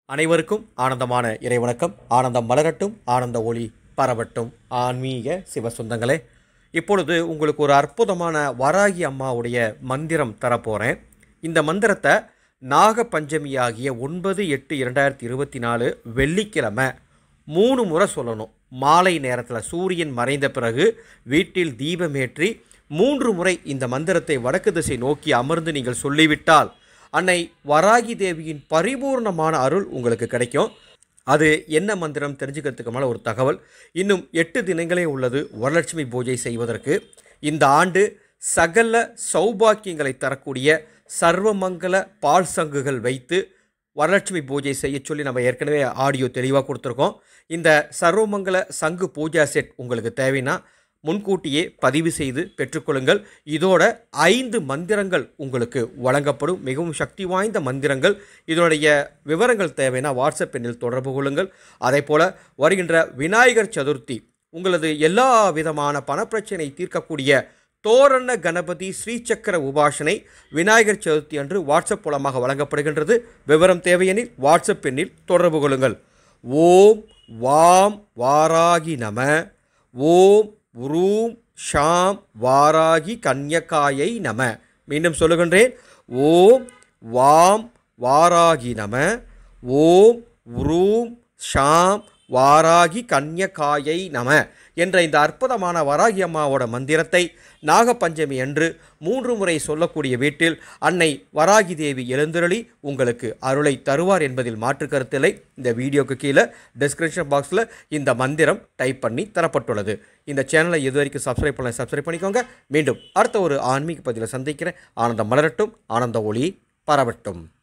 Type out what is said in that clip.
அனைவருக்கும் ஆனந்தமான இறைவணக்கம். ஆனந்தம் மலரட்டும், ஆனந்த ஒளி பரவட்டும். ஆன்மீக சிவசொந்தங்களே, இப்பொழுது உங்களுக்கு ஒரு அற்புதமான வராகி அம்மாவுடைய மந்திரம் தரப்போகிறேன். இந்த மந்திரத்தை நாக பஞ்சமியாகிய 9/8/2024 வெள்ளிக்கிழமை 3 முறை சொல்லணும். மாலை நேரத்தில் சூரியன் மறைந்த பிறகு வீட்டில் தீபமேற்றி 3 முறை இந்த மந்திரத்தை வடக்கு திசை நோக்கி அமர்ந்து நீங்கள் சொல்லிவிட்டால் அன்னை வராகி தேவியின் பரிபூர்ணமான அருள் உங்களுக்கு கிடைக்கும். அது என்ன மந்திரம் தெரிஞ்சுக்கிறதுக்கு மேலே ஒரு தகவல். இன்னும் 8 தினங்களே உள்ளது வரலட்சுமி பூஜை செய்வதற்கு. இந்த ஆண்டு சகல சௌபாக்கியங்களை தரக்கூடிய சர்வமங்கல பால் சங்குகள் வைத்து வரலட்சுமி பூஜை செய்ய சொல்லி நம்ம ஏற்கனவே ஆடியோ தெளிவாக கொடுத்துருக்கோம். இந்த சர்வமங்கல சங்கு பூஜா செட் உங்களுக்கு தேவைன்னா முன்கூட்டியே பதிவு செய்து பெற்றுக்கொள்ளுங்கள். இதோட 5 மந்திரங்கள் உங்களுக்கு வழங்கப்படும். மிகவும் சக்தி வாய்ந்த மந்திரங்கள். இதனுடைய விவரங்கள் தேவைன்னா வாட்ஸ்அப் எண்ணில் தொடர்பு கொள்ளுங்கள். அதே போல் வருகின்ற விநாயகர் சதுர்த்தி உங்களது எல்லா விதமான பணப்பிரச்சனை தீர்க்கக்கூடிய தோரண கணபதி ஸ்ரீசக்கர உபாசனை விநாயகர் சதுர்த்தி அன்று வாட்ஸ்அப் மூலமாக வழங்கப்படுகின்றது. விவரம் தேவையெனில் வாட்ஸ்அப் எண்ணில் தொடர்பு கொள்ளுங்கள். ஓம் வாம் வாராகி நம. ஓம் உரூம் ஷாம் வாராகி கன்யகாயை நம. மீண்டும் சொல்லுகின்றேன். ஓம் வாம் வாராகி நம. ஓம் உரூம் ஷாம் வாராகி கன்யகாயை நம என்ற இந்த அற்புதமான வராகி அம்மாவோட மந்திரத்தை நாகப்பஞ்சமி அன்று 3 முறை சொல்லக்கூடிய வீட்டில் அன்னை வராகி தேவி எழுந்தருளி உங்களுக்கு அருளை தருவார் என்பதில் மாற்று கருத்தில்லை. இந்த வீடியோக்கு கீழே டிஸ்கிரிப்ஷன் பாக்ஸில் இந்த மந்திரம் டைப் பண்ணி தரப்பட்டுள்ளது. இந்த சேனலை இது வரைக்கும் சப்ஸ்கிரைப் பண்ணிக்கோங்க. மீண்டும் அடுத்த ஒரு ஆன்மீக பதிவில் சந்திக்கிறேன். ஆனந்தம் மலரட்டும், ஆனந்த ஒளி பரவட்டும்.